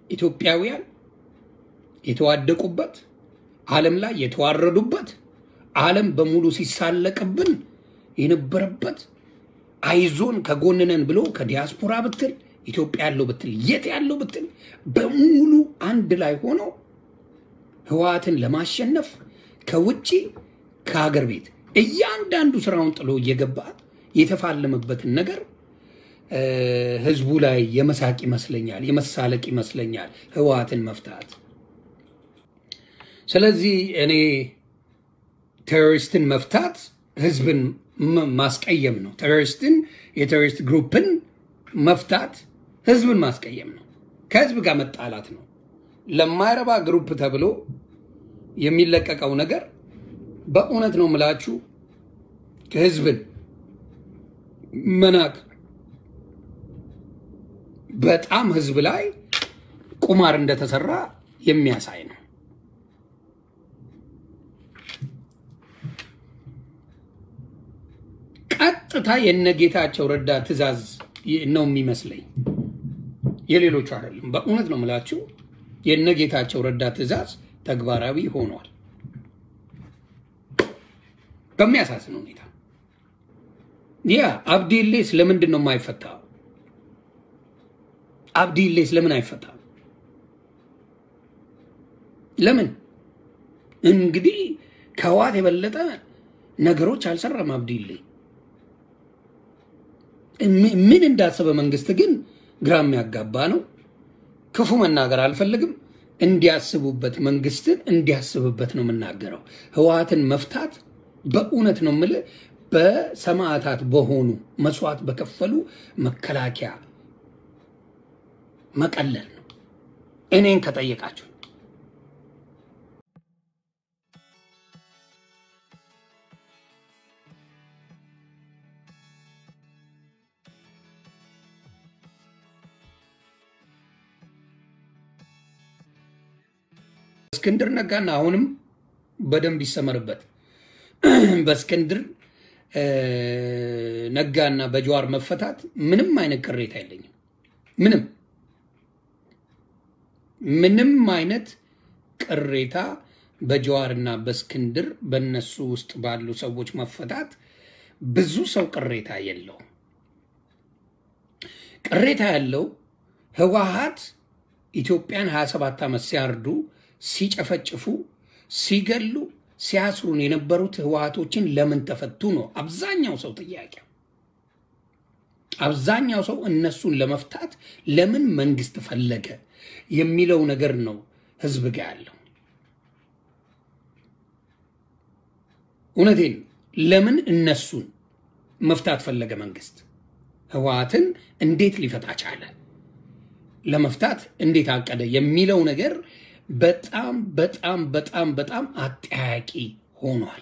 ኢትዮጵያውያን የተዋደቁበት ዓለም ላይ የተዋረዱበት ዓለም በሙሉ ሲሳለቅብን የነበረበት አይዞን ከጎንነን ብሎ ከዲያስፖራ ብትል ኢትዮጵያ ያለው ብትል የት ያለው ብትል በሙሉ አንድ ላይ ሆኖ ህወሓትን ለማሸነፍ ከውጪ ከሀገር ቤት እያንዳንዱ ስራውን ጥሎ እየገባ የተፋለመበትን ነገር ህዝቡ ላይ የመሳቅ ይመስለኛል የመሳለቅ ይመስለኛል ህወሓትን መፍታት ስለዚህ እኔ ቴሮሪስትን መፍታት ህዝብን ማስቀየም ነው ቴሮሪስትን የቴሮሪስት ግሩፕን መፍታት ህዝብን ማስቀየም ነው ከህዝብ ጋር መጣላት ነው ለማይረባ ግሩፕ ተብሎ የሚለቀቀው ነገር በእውነት ነው ምላችሁ ከህዝብን መናቅ በጣም ህዝብ ላይ ቁማር እንደተሰራ የሚያሳይ ነው ቀጥታ የነጌታቸው ረዳ ትዕዛዝ ነው የሚመስለኝ የሌሎቹ አይደለም በእውነት ነው ምላችሁ የነጌታቸው ረዳ ትዕዛዝ ተግባራዊ ሆኗል በሚያሳዝን ሁኔታ ያ አብዲሌስ ለምንድን ነው የማይፈታው አብዲሌስ ለምን አይፈታም ለምን እንግዲህ ከዋት የበለጠ ነገሮች አልሰራም አብዲሌ ምን እንዳሰበ መንግስት ግን ግራም ያጋባ ነው ክፉ መናገር አልፈልግም እንዲያስቡበት መንግስትን እንዲያስብበት ነው መናገረው ህወሓትን መፍታት በእውነት ነው ምለ በሰማዕታት በሆኑ መስዋዕት በከፈሉ መከላከያ መቀለል ነው እኔን ከጠየቃችሁ እስክንድር ነጋና አሁንም በደንብ ይሰመርበት በእስክንድር ነጋና በጀዋር መፈታት ምንም አይነት ቅሬታ የለኝም ምንም አይነት ቅሬታ በጀዋርና በእስክንድር በእነሱ ውስጥ ባሉ ሰዎች መፈታት ብዙ ሰው ቅሬታ የለው ቅሬታ ያለው ህወሓት ኢትዮጵያን 27 ዓመት ሲያርዱ ሲጨፈጭፉ ሲገሉ ሲያስሩን የነበሩት ህወሓቶችን ለምን ተፈቱ ነው አብዛኛው ሰው ጥያቄ አብዛኛው ሰው እነሱን ለመፍታት ለምን መንግስት ፈለገ የሚለው ነገር ነው ህዝብ ጋር ያለው እውነቴን ለምን እነሱን መፍታት ፈለገ መንግስት ህወሓትን እንዴት ሊፈታ ቻለ ለመፍታት እንዴት አቀደ የሚለው ነገር በጣም አጥያቂ ሆኗል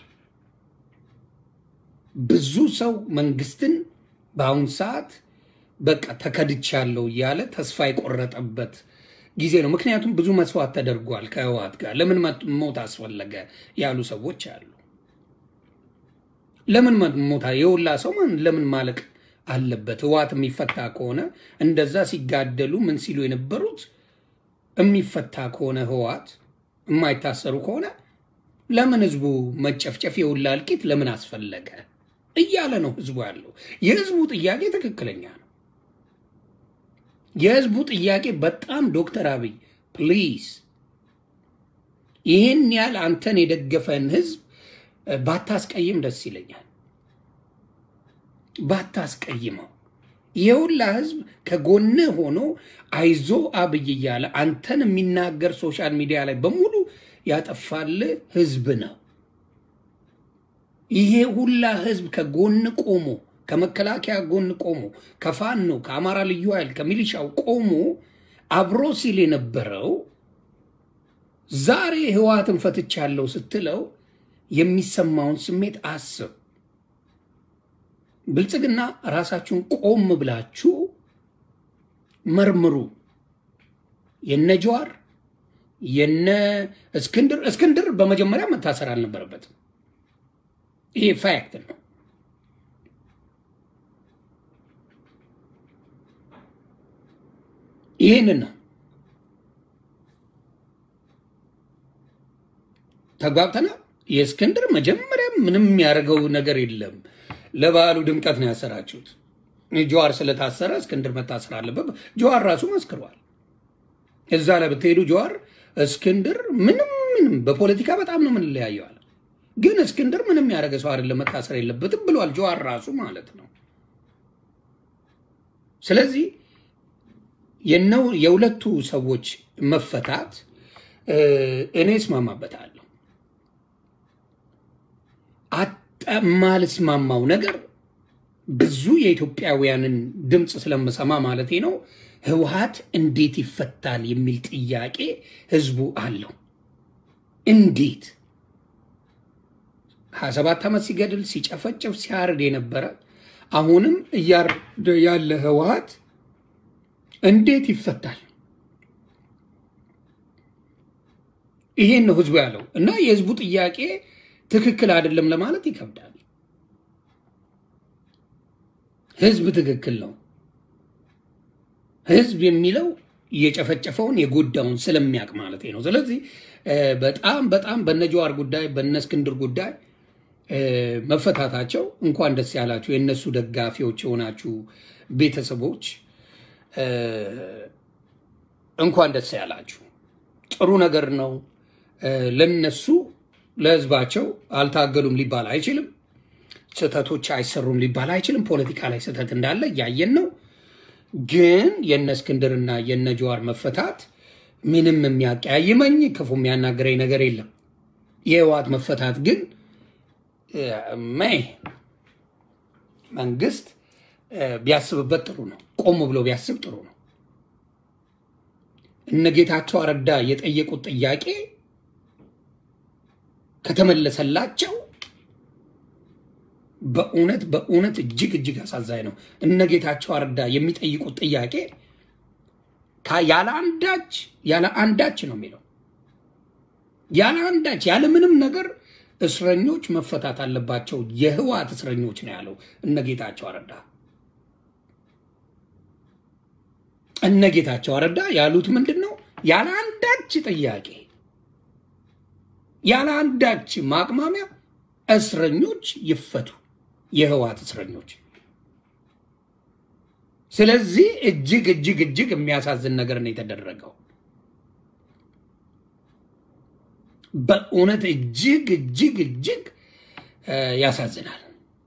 ብዙ ሰው መንግስትን በአሁን ሰዓት በቃ ተከድቻለሁ ያለ ተስፋ ይቆረጠበት ጊዜ ነው ምክንያቱም ብዙ መስዋዕት ተደርጓል ከህወሓት ጋር ለምን ሞት አስፈለገ ያሉ ሰዎች አሉ ለምን ሞታ የውላ ሰው ለምን ማለቅ አለበት ህወሓት የሚፈታ ከሆነ እንደዛ ሲጋደሉ ምን ሲሉ የነበሩት የሚፈታ ከሆነ ህወሓት የማይታሰሩ ከሆነ ለምን ህዝቡ መጨፍጨፍ የውላ አልቂት ለምን አስፈለገ እያለ ነው ህዝቡ ያለው የህዝቡ ጥያቄ ትክክለኛ ነው የህዝቡ ጥያቄ በጣም ዶክተር አብይ ፕሊዝ ይሄን ያህል አንተን የደገፈን ህዝብ ባታስቀይም ደስ ይለኛል ባታስቀይመው የውላ ህዝብ ከጎነ ሆኖ አይዞ አብይ ይያለ አንተን የሚናገር ሶሻል ሚዲያ ላይ በሙሉ ያጠፋል ህዝብ ነው ይሄ ሁላ ህዝብ ከጎን ቆሞ ከመከላከያ ጎን ቆሞ ከፋኖ ከአማራ ልዩ ኃይል ከሚሊሻው ቆሞ አብሮ ሲል የነበረው ዛሬ ህወሓትን ፈትቻለሁ ስትለው የሚሰማውን ስሜት አስብ ብልጽግና ራሳችሁን ቆም ብላችሁ መርምሩ የነጀዋር የነ እስክንድር በመጀመሪያ መታሰር አልነበረበትም ይሄ ፋክት ነው ይሄንን ተግባብተና የእስክንድር መጀመሪያ ምንም ያደርገው ነገር የለም ለባሉ ድምቀት ነው ያሰራችሁት ጀዋር ስለታሰረ እስክንድር መታሰር አለበት ጀዋር ራሱ መስክሯል እዛ ላይ ብትሄዱ ጀዋር እስክንድር ምንም በፖለቲካ በጣም ነው ምን ለያየዋል ግን እስክንድር ምንም ያደረገ ሰው አይደለም መታሰር የለበትም ብሏል ጀዋር ራሱ ማለት ነው ስለዚህ የሁለቱ ሰዎች መፈታት እኔ እስማማበታለሁ አጣማልስማማው ነገር ብዙ የኢትዮጵያውያንን ድምጽ ስለምሰማ ማለት ነው ህወሓት እንዴት ይፈታል የሚል ጥያቄ ህዝቡ አለው እንዴት 27 ዓመት ሲገድል ሲጨፈጭፍ ሲያርድ የነበረ አሁንም ያለ ህወሓት እንዴት ይፈታል ይሄን ነው ህዝቡ ያለው እና የህዝቡ ጥያቄ ትክክል አይደለም ለማለት ይከብዳል ህዝብ ትክክል ነው ህዝብ የሚለው የጨፈጨፈውን የጎዳውን ስለሚያቅ ማለት ነው ስለዚህ በጣም በነጀዋር ጉዳይ በነስክንድር ጉዳይ መፈታታቸው እንኳን ደስ ያላችሁ የነሱ ደጋፊዎች ሆናችሁ ቤተሰቦች እንኳን ደስ ያላችሁ ጥሩ ነገር ነው ለነሱ ለህዝባቸው አልታገሉም ሊባል አይችልም ስተቶች አይሰሩም ሊባል አይችልም ፖለቲካ ላይ ስተት እንዳለ ያየን ነው ግን የነስክንድርና የነጀዋር መፈታት ምንም የሚያቀያይመኝ ክፉ የሚያናገረኝ ነገር የለም የህወሓት መፈታት ግን መንግስት ቢያስብበት ጥሩ ነው ቆም ብሎ ቢያስብ ጥሩ ነው እነጌታቸው አረዳ የጠየቁት ጥያቄ ከተመለሰላቸው በእውነት እጅግ አሳዛኝ ነው እነጌታቸው አረዳ የሚጠይቁት ጥያቄ ያለ አንዳች ነው የሚለው ያለ ምንም ነገር እስረኞች መፈታት አለባቸው የህወሓት እስረኞች ነው ያለው እነጌታቸው አረዳ እነጌታቸው አረዳ ያሉት ምንድነው ያለ አንዳች ጥያቄ ያለ አንዳች ማቅማሚያ እስረኞች ይፈቱ የህወሓት እስረኞች ስለዚህ እጅግ የሚያሳዝን ነገር ነው የተደረገው በእውነት እጅግ ያሳዝናል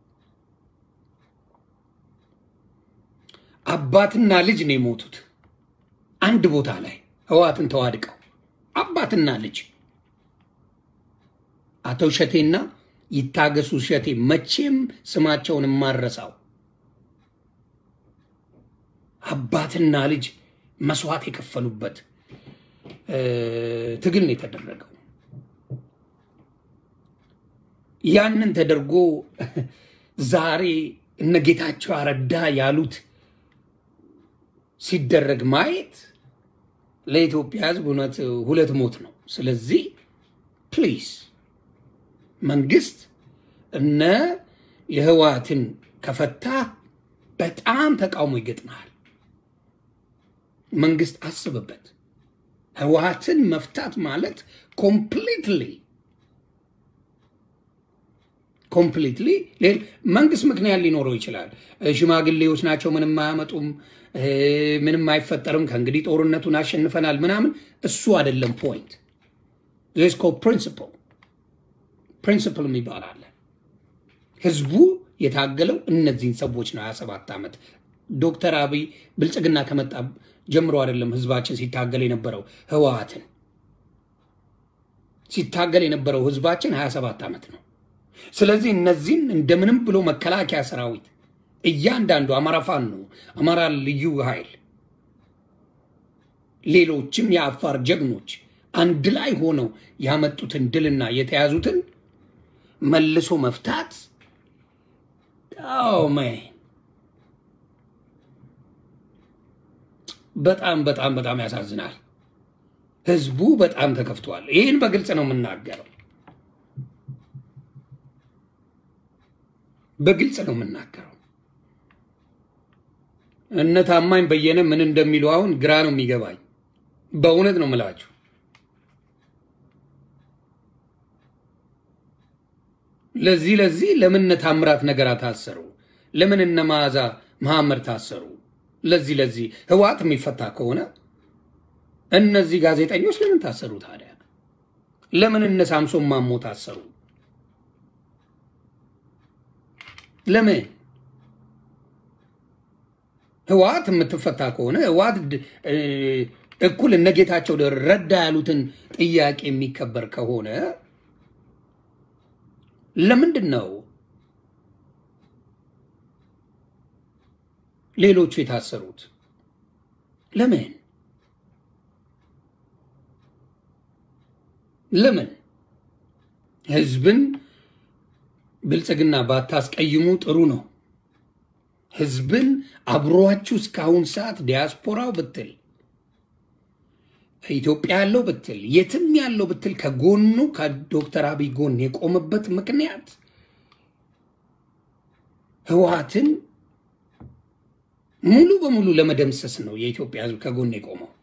አባትና ልጅ ነው የሞቱት አንድ ቦታ ላይ ህወሓትን ተዋድቀው አባትና ልጅ አቶ ሸቴና ይታገሱ ሸቴ መቼም ስማቸውን ማረሳው አባትና ልጅ መስዋዕት የከፈሉበት ትግል ነው የተደረገው ያንን ተደርጎ ዛሬ እነጌታቸው አረዳ ያሉት ሲደረግ ማየት ለኢትዮጵያ ህዝብ ሁለት ሞት ነው ስለዚህ ፕሊዝ መንግስት እነ የህወሓትን ከፈታ በጣም ተቃውሞ ይገጥማል መንግስት አስበበት ህወሓትን መፍታት ማለት ኮምፕሊትሊ መንግስት ምክንያት ሊኖረው ይችላል ሽማግሌዎች ናቸው ምንም ማያመጡም ምንም አይፈጠርም ከእንግዲህ ጦርነቱን አሸንፈናል ምናምን እሱ አይደለም ፖይንት this is called principle የሚባላል ህዝቡ የታገለው እነዚህን ሰዎች ነው 27 ዓመት ዶክተር አብይ ብልጽግና ከመጣ ጀምሮ አይደለም ህዝባችን ሲታገል የነበረው ህወሓትን ሲታገል የነበረው ህዝባችን 27 ዓመት ነው ስለዚህ እነዚህን እንደምንም ብሎ መከላከያ ሰራዊት እያንዳንዱ አማራ ፋኖ አማራ ልዩ ኃይል ሌሎችም የአፋር ጀግኖች አንድ ላይ ሆነው ያመጡትን ድልና የተያዙትን መልሶ መፍታት በጣም ያሳዝናል ህዝቡ በጣም ተከፍቷል ይሄን በግልጽ ነው የምናገረው እነ ታማኝ በየነ ምን እንደሚሉ አሁን ግራ ነው የሚገባኝ በእውነት ነው የምላችሁ ለዚህ ለምን ታምራት ነገር ታሰሩ? ለምን እነ መዓዛ መሐመድ ታሰሩ? ለዚህ ህወሓት የሚፈታ ከሆነ እነዚህ ጋዜጠኞች ለምን ታሰሩ ታዲያ? ለምን እነ ሳምሶን ማሞ ታሰሩ? ለምን ህወሓት የምትፈታ ከሆነ ህወሓት እኩል እነ ጌታቸው ረዳ ያሉትን ጥያቄ የሚከበር ከሆነ ለምንድን ነው ሌሎቹ የታሰሩት? ለምን ህዝብን ብልጽግና ባታስቀይሙ ጥሩ ነው። ህዝብን አብሮአችሁ እስካሁን ሰዓት ዲያስፖራው ብትል ኢትዮጵያ ያለው ብትል የትም ያለው ብትል ከጎኑ ከዶክተር አብይ ጎን የቆመበት ምክንያት ህወሓትን ሙሉ በሙሉ ለመደምሰስ ነው። የኢትዮጵያ ህዝብ ከጎን የቆመው